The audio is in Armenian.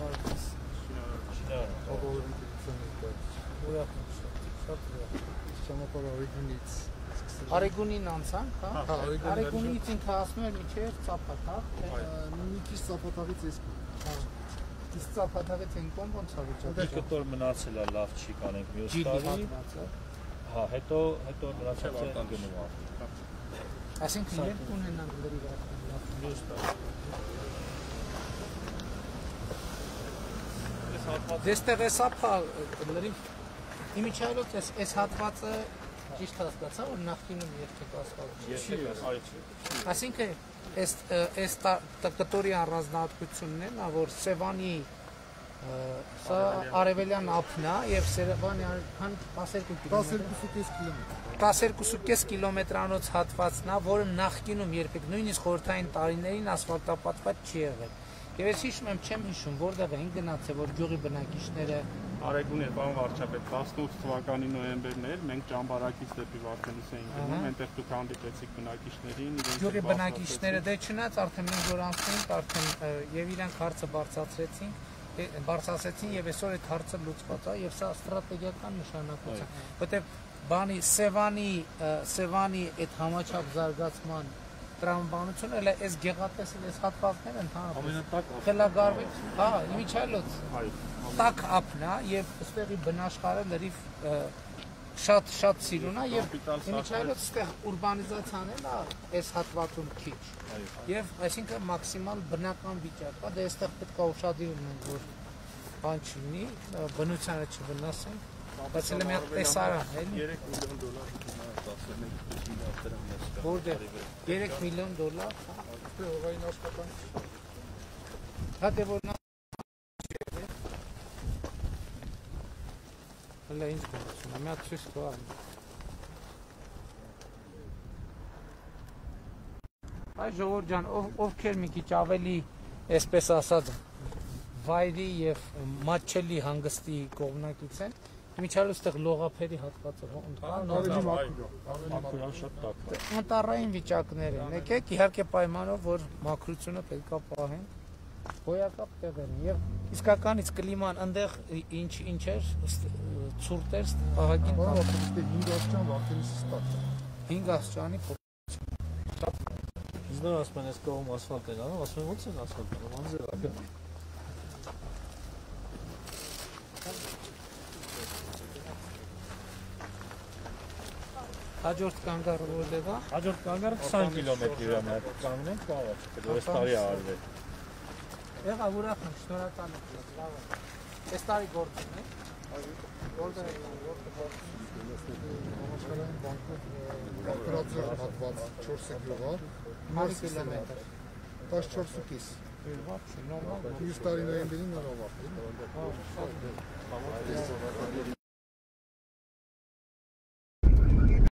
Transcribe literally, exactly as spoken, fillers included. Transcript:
Artist. Ողորմի ծննդից։ Ուրախ եմ շատ, շատ ուրախ։ Ճանապարհ Արեգունից։ Արեգունին անցանք, հա։ Արեգունից ինքը ասում էր միջև Ծափաթաղ, մի քիչ Ծափաթաղից էս կողմ։ Հա։ Իսկ Ծափաթաղից են կողմ ոնց է վիճակը։ Կտոր մնացել է լավ չի կանենք մյուս տարի։ Հա, հետո հետո մնացել է գնում է։ Այսինքն երբ ունենանք լրիվ լավ մյուս տարի։ Դեստեղ էս ապա լրիվ իմիջայլոց էս էս հատվածը ճիշտ հասկացա որ նախկինում երբեք ասֆալտ չի։ Այսինքն էս էս կտորի առանձնահատկությունն է, որ Սևանի սա արևելյան ափն է եւ Սևանի քան տասներկու կիլոմետր տասներկու կես կիլոմետրանոց հատվածն է, որը նախկինում երբեք նույնիսկ խորհրդային տարիներին ասֆալտապատված չի եղել։ Եվ ես հիշում եմ, չեմ հիշում, որտեղ էին գնացել, որ գյուղի բնակիչները Արեգուն էր, պարոն վարչապետ, տասնութ թվականի նոյեմբերն էր, մենք Ճամբարակից դեպի Վարդենիս էինք գնում, այնտեղ դուք հանդիպեցիք բնակիչներին, գյուղի բնակիչները դե չնայած արդեն մենք որ անցնենք, արդեն եւ իրանք հարցը բարձրացրեցին, բարձրացրեցին եւ այսօր այդ հարցը լուծված է եւ սա ստրատեգիական նշանակություն, որտեղ բանի Սևանի Սևանի այդ համաչափ զարգացման տրամաբանությունը էլ այս գեղատեսիլ այս հատվածները ընդհանրապես խելագարվի, հա, իմիջայլոց տաք ափն է եւ այստեղի բնաշխարհը լրիվ շատ շատ սիրուն է եւ իմիջայլոց այստեղ ուրբանիզացիան էլ է այս հատվածում քիչ եւ այսինքն մաքսիմալ բնական վիճակ է, դե այստեղ պետք է ուշադիր լինենք որ բան չլինի, բնությանը չվնասենք, բայց էլ մի հատ տեսարան էլի երեք միլիոն դոլար որտեղ երեք միլիոն դոլար հողային աշխատանք հա դե որ հələ ինչ գործում է մի հատ ցույց տա այ ժողովուրդ ջան ովքեր մի քիչ ավելի այսպես ասած վայրի եւ մատչելի հանգստի կողմնակից են Իմիջայլոց այդտեղ լողափերի հատվածը անտառային վիճակներ են, եկեք իհարկե պայմանով, որ մաքրությունը պետք է պահեն, հոյակապ տեղեր են եւ իսկականից կլիման այնտեղ ինչ ինչ էր ցուրտ էր ահագին հինգ աստիճան Վարդենիսի ստատ հինգ աստիճանի Զնոր ասում են այս կողմ ասֆալտ են անում, ասում են ո՞նց են ասֆալտ անում, անձեր Հաջորդ կանգառը որտեղ է? Հաջորդ կանգառը քսան կիլոմետրի վրա կանգնենք, բավարար չէ, որ այս տարի արվել։ Եղա ուրախ եմ, շնորհակալ եմ, լավ է։ Այս տարի գործում է։ Որտեղ է Կապրացիա հատված չորս գյուղ, քանի կիլոմետր։ տասնչորս կես։ Նորմալ, նորմալ։ Մյուս տարի նոյեմբերին նորմալ։